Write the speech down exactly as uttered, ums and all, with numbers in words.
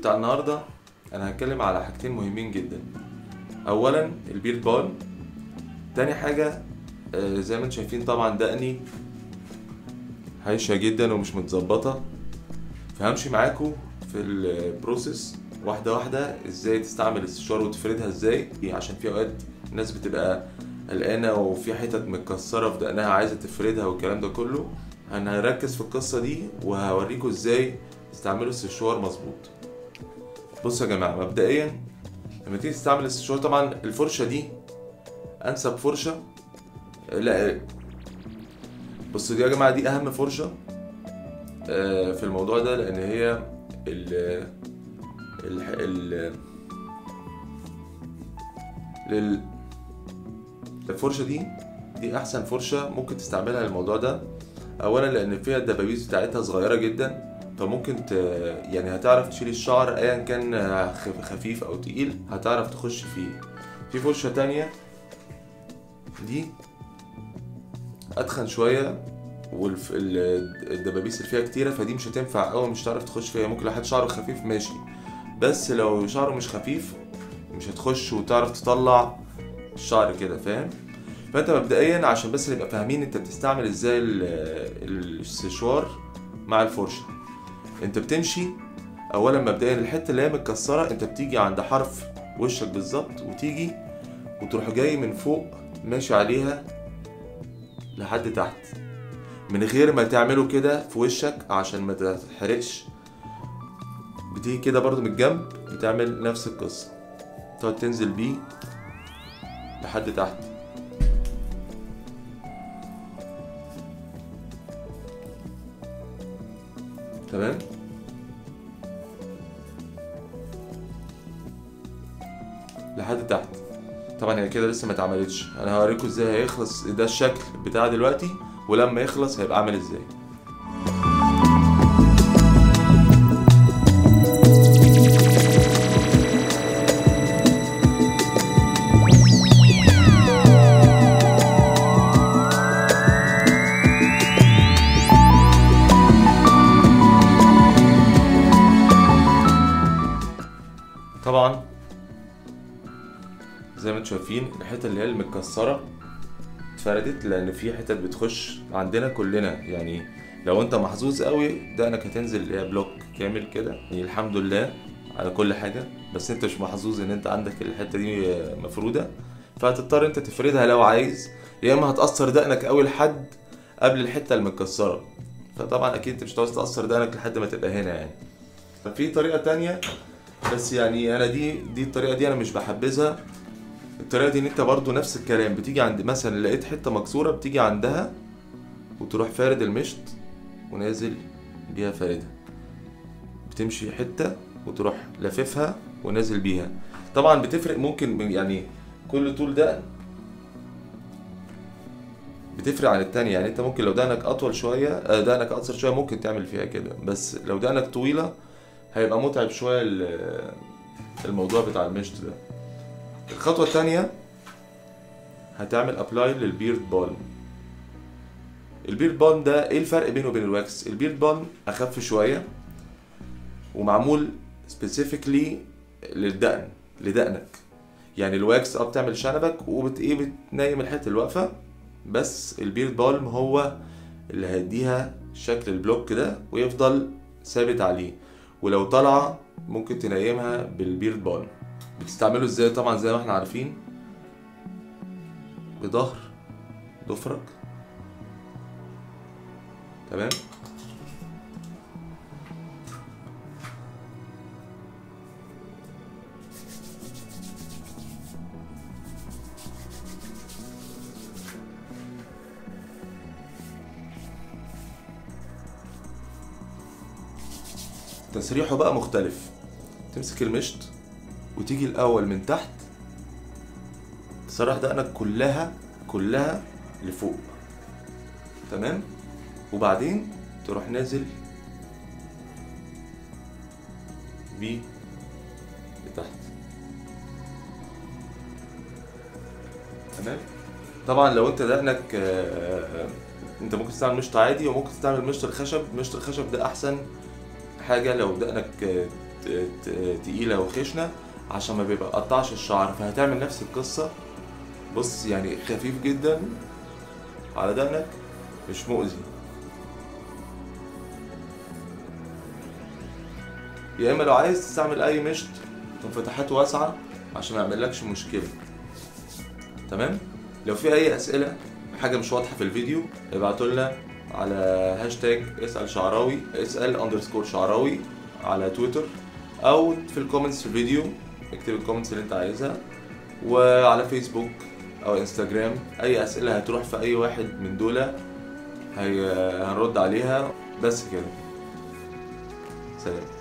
بتاع النهارده انا هتكلم على حاجتين مهمين جدا. اولا البيرد بالم، تاني حاجه آه، زي ما انتم شايفين طبعا دقني هايشه جدا ومش متظبطه، فهمشي معاكم في البروسيس واحده واحده ازاي تستعمل السشوار وتفردها ازاي، عشان في اوقات الناس بتبقى قلقانه وفي حتت متكسره في دقنها عايزه تفردها والكلام ده كله. انا هركز في القصه دي وهوريكم ازاي تستعملوا السشوار مظبوط. بصوا يا جماعه، مبدئيا لما تيجي تستعمل السشوار طبعا الفرشه دي انسب فرشه. لا بصوا دي يا جماعه، دي اهم فرشه في الموضوع ده، لان هي ال ال ال الفرشه دي دي احسن فرشه ممكن تستعملها للموضوع ده. اولا لان فيها الدبابيس بتاعتها صغيره جدا، فممكن ت... يعني هتعرف تشيل الشعر ايا كان خفيف او تقيل، هتعرف تخش فيه. في فرشه تانية دي اتخن شويه والدبابيس اللي فيها كتيره، فدي مش هتنفع قوي، مش هتعرف تخش فيها. ممكن لو حد شعره خفيف ماشي، بس لو شعره مش خفيف مش هتخش وتعرف تطلع الشعر كده، فاهم؟ فانت مبدئيا عشان بس نبقى فاهمين انت بتستعمل ازاي السشوار مع الفرشه. انت بتمشي اولا مبدئيا الحته اللي هي متكسره، انت بتيجي عند حرف وشك بالظبط وتيجي وتروح جاي من فوق ماشي عليها لحد تحت، من غير ما تعمله كده في وشك عشان ما تتحرقش. بتيجي كده برضو من الجنب بتعمل نفس القصه، تقعد تنزل بيه لحد تحت. تمام؟ لحد تحت. طبعا هي كده لسه ما اتعملتش، انا هوريكم ازاي هيخلص. ده الشكل بتاع دلوقتي، ولما يخلص هيبقى عامل ازاي. طبعا زي ما انتم شايفين الحته اللي هي المتكسره اتفردت، لان في حتت بتخش عندنا كلنا. يعني لو انت محظوظ قوي دقنك هتنزل اللي هي بلوك كامل كده، يعني الحمد لله على كل حاجه، بس انت مش محظوظ ان انت عندك الحته دي مفروده، فهتضطر انت تفردها لو عايز، يا اما هتقصر دقنك قوي لحد قبل الحته المتكسره، فطبعا اكيد انت مش هتعوز تقصر دقنك لحد ما تبقى هنا يعني. ففي طريقه تانية، بس يعني انا دي دي الطريقه دي انا مش بحبذها. الطريقه دي ان انت برضو نفس الكلام، بتيجي عند مثلا لقيت حته مكسوره بتيجي عندها وتروح فارد المشط ونازل بيها فاردها، بتمشي حته وتروح لاففها ونازل بيها. طبعا بتفرق، ممكن يعني كل طول دقن بتفرق عن التانية. يعني انت ممكن لو دقنك اطول شويه دقنك اقصر شويه ممكن تعمل فيها كده، بس لو دقنك طويله هيبقى متعب شويه الموضوع بتاع المشط ده. الخطوه الثانيه هتعمل ابلاي للبيرد بالم. البيرد بالم ده ايه الفرق بينه وبين الواكس؟ البيرد بالم اخف شويه ومعمول سبيسيفيكلي للدقن لدقنك. يعني الواكس اه بتعمل شنبك وبت ايه بتنيم الحته الواقفه، بس البيرد بالم هو اللي هيديها شكل البلوك ده ويفضل ثابت عليه، ولو طالعه ممكن تنيمها بالبيرد بالم. بتستعمله ازاي؟ طبعا زي ما احنا عارفين بظهر ضفرك، تمام؟ تسريحه بقى مختلف. تمسك المشط وتيجي الاول من تحت تسرح دقنك كلها كلها لفوق، تمام؟ وبعدين تروح نازل بيه لتحت، تمام؟ طبعا لو انت دقنك انت ممكن تستعمل مشط عادي وممكن تستعمل مشط الخشب. مشط الخشب ده احسن حاجه لو دقنك تقيله وخشنه عشان ما بيبقى قطعش الشعر، فهتعمل نفس القصه. بص يعني خفيف جدا على دقنك، مش مؤذي. يا اما لو عايز تستعمل اي مشط منفتحات واسعه عشان ما يعملكش مشكله. تمام. لو في اي اسئله حاجه مش واضحه في الفيديو ابعتوا لنا على هاشتاج اسال شعراوي، اسال اندرسكور شعراوي على تويتر، او في الكومنتس في الفيديو اكتب الكومنتس اللي انت عايزها، وعلى فيسبوك او انستجرام. اي اسئله هتروح في اي واحد من دول هي هنرد عليها. بس كده، سلام.